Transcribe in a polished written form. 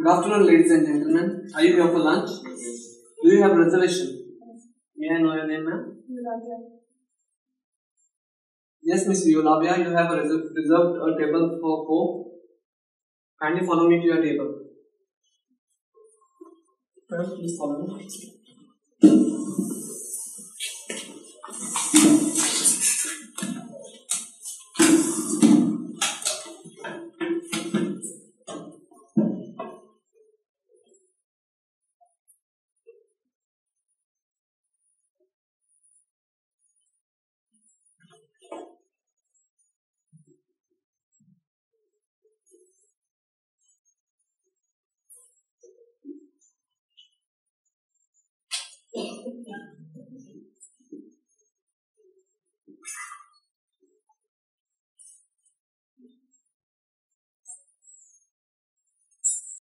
Good afternoon, ladies and gentlemen. Are you here for lunch? Do you have a reservation? May I know your name, ma'am? Yulavia. Yes, Miss Yulavia, you have reserved a table for 4. Kindly follow me to your table. Ma'am, please follow me.